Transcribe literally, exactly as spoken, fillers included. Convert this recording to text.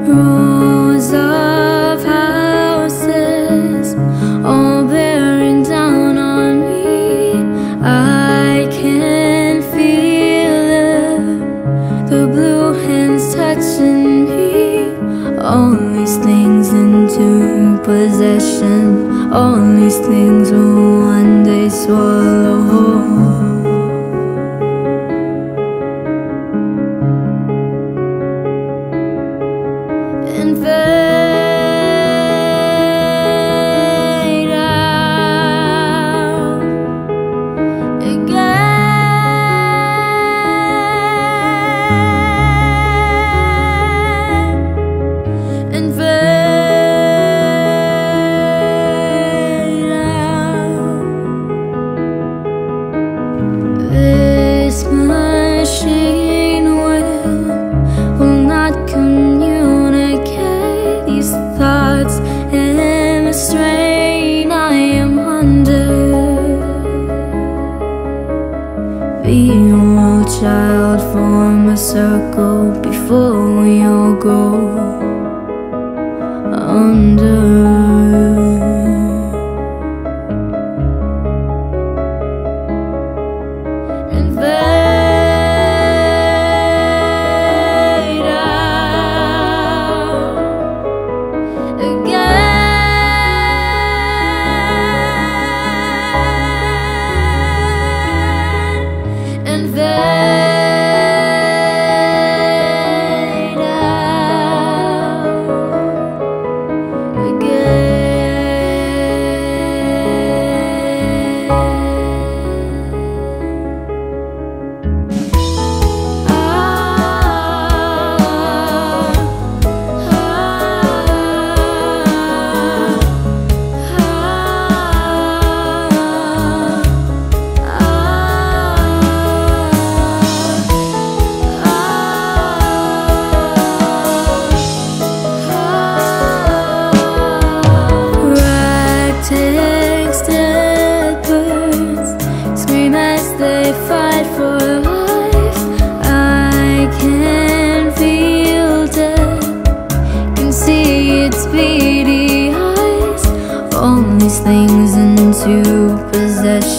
Rows of houses all bearing down on me. I can feel it, the blue hands touching me. All these things into possession, all these things will one day swallow whole. And fade out again, and fade out. This machine will, will not communicate these thoughts and the strain I am under. Be a wild child, form a circle before we all go under. And fade out again, and fade out again. Ragtags, dead birds scream as they fight for life. I can feel death, can see its beady eyes. All these things into possession,